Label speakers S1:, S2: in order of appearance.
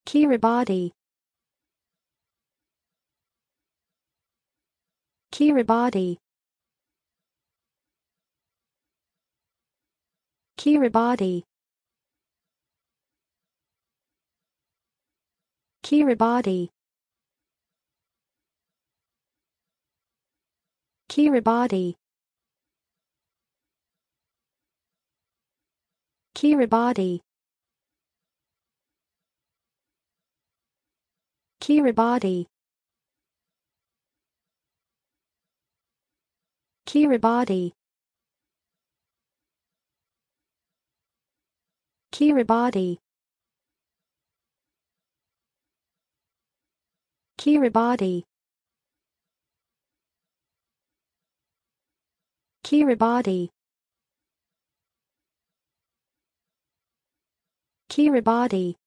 S1: Kiribati, Kiribati, Kiribati, Kiribati, Kiribati, Kiribati, Kiribati, Kiribati, Kiribati, Kiribati, Kiribati, Kiribati,